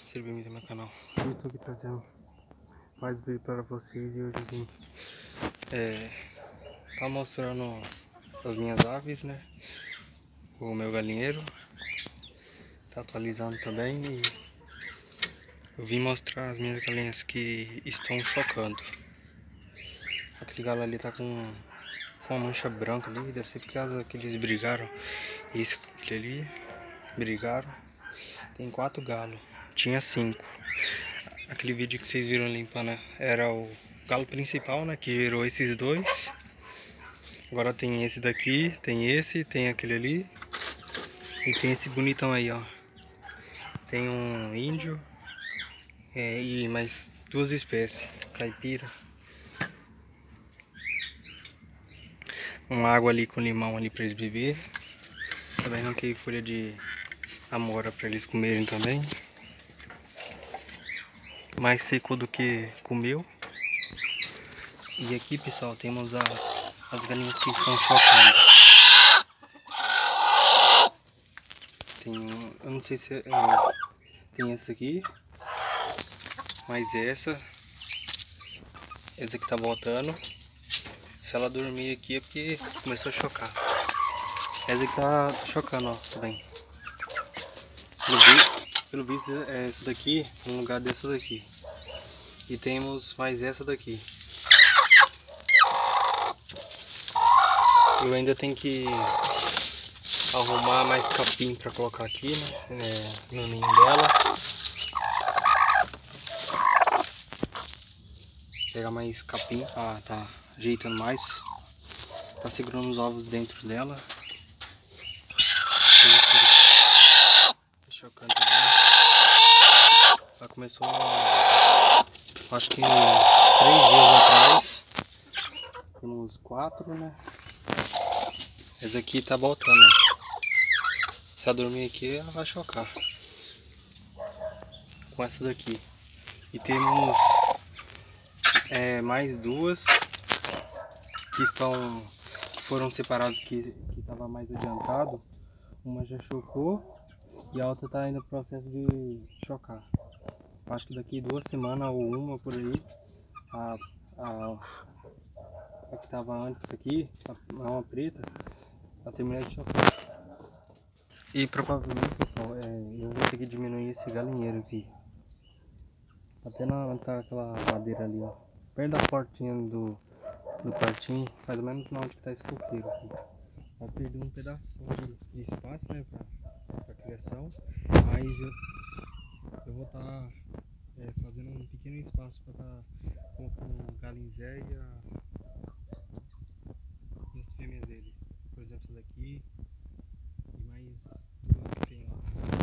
Seja bem-vindo ao meu canal. Eu estou aqui trazendo mais vídeo para vocês e hoje vim tá mostrando as minhas aves, né? O meu galinheiro tá atualizando também e eu vim mostrar as minhas galinhas que estão chocando. Aquele galo ali tá com uma mancha branca ali, deve ser por causa que eles brigaram. Isso com aquele ali, brigaram. Tem 4 galos, tinha 5. Aquele vídeo que vocês viram limpando era o galo principal, né? Que gerou esses dois. Agora tem esse daqui, tem esse, tem aquele ali. E tem esse bonitão aí, ó. Tem um índio e mais 2 espécies. Caipira. Uma água ali com limão ali pra eles beber. Também arranquei folha de amora pra eles comerem também. Mais secou do que comeu. E aqui, pessoal, temos as galinhas que estão chocando. Eu não sei se tem essa aqui, mas essa aqui tá voltando. Se ela dormir aqui é porque começou a chocar. Essa aqui tá chocando, ó, também. Pelo visto é essa daqui, no lugar dessa daqui. E temos mais essa daqui. Eu ainda tenho que arrumar mais capim para colocar aqui, né, no ninho dela. Pegar mais capim, tá ajeitando mais. Tá segurando os ovos dentro dela. Deixa eu cantar também. Ela começou, acho que 3 dias atrás. Temos 4, né? Essa aqui tá voltando. Se ela dormir aqui, ela vai chocar. Com essa daqui. E temos mais 2 que foram separadas, que estava mais adiantado. Uma já chocou e a outra tá ainda no processo de chocar. Acho que daqui 2 semanas ou uma por aí, a que estava antes aqui, uma preta, vai terminar de chocar. E provavelmente, pessoal, eu vou ter que diminuir esse galinheiro aqui. Até tá aquela madeira ali, ó. Perto da portinha do quartinho, mais ou menos na onde que tá esse coqueiro aqui. Vai perder um pedaço de espaço, né, pra criação. Mas eu vou estar fazendo um pequeno espaço para estar colocando o galinzé e as fêmeas dele. Por exemplo, essa daqui e mais 2 que tem lá.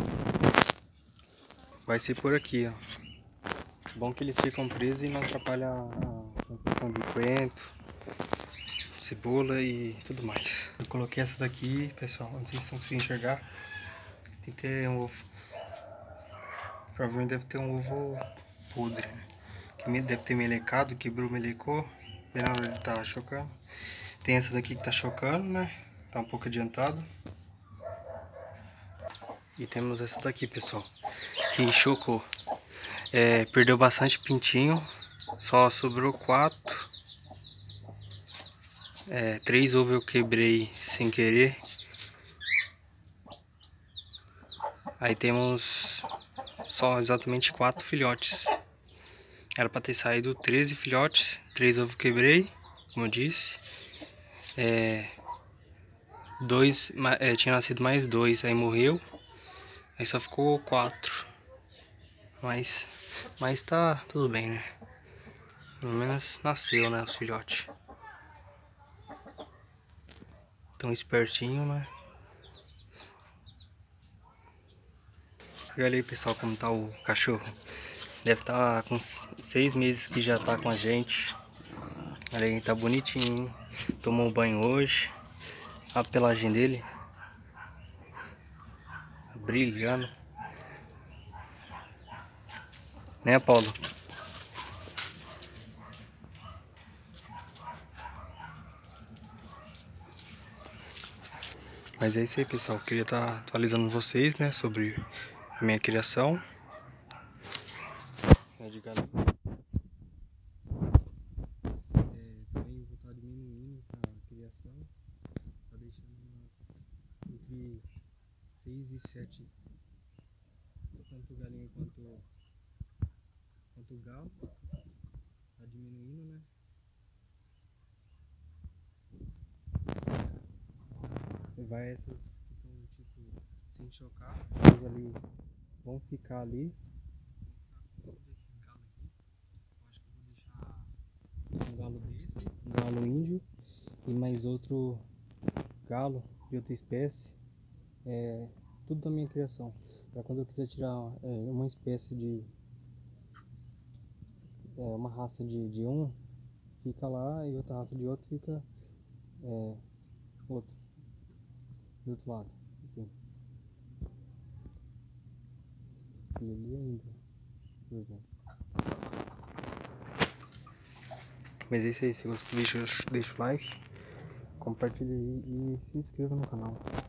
Vai ser por aqui, ó. Bom que eles ficam presos e não atrapalham a questão do coentro, cebola e tudo mais. Eu coloquei essa daqui, pessoal, não sei se vocês estão conseguindo enxergar. Tem que ter um ovo. Provavelmente deve ter um ovo podre, né? Que deve ter melecado, quebrou, melecou. Bem na hora de tá chocando. Tem essa daqui que tá chocando, né? Tá um pouco adiantado. E temos essa daqui, pessoal, que chocou. Perdeu bastante pintinho. Só sobrou 4. 3 ovos eu quebrei sem querer. Aí temos só exatamente 4 filhotes. Era para ter saído 13 filhotes. 3 ovos quebrei, como eu disse. Tinha nascido mais 2, aí morreu. Aí só ficou 4. Mas tá tudo bem, né? Pelo menos nasceu, né, os filhotes. Tão espertinho, né? Olha aí, pessoal, como tá o cachorro. Deve estar com 6 meses que já tá com a gente. Olha aí, tá bonitinho, hein? Tomou banho hoje. A pelagem dele brilhando, né, Paulo? Mas é isso aí, pessoal. Queria estar atualizando vocês, né, sobre a minha criação. né, de galinha. Também vou estar diminuindo a criação, tá deixando entre 6 e 7, tanto galinha quanto galo, tá diminuindo, né? Vai essas que estão tipo sem chocar, eles ali vão ficar ali. Vou ficar com todos esses galos aqui. Eu acho que eu vou deixar um galo desse, um galo índio e mais outro galo de outra espécie, tudo da minha criação. Para quando eu quiser tirar uma espécie de uma raça de um, fica lá, e outra raça de outro fica outro do outro lado, assim. E ali ainda, por exemplo. Mas é isso aí, se você gostou, deixa o like, compartilha aí e se inscreva no canal.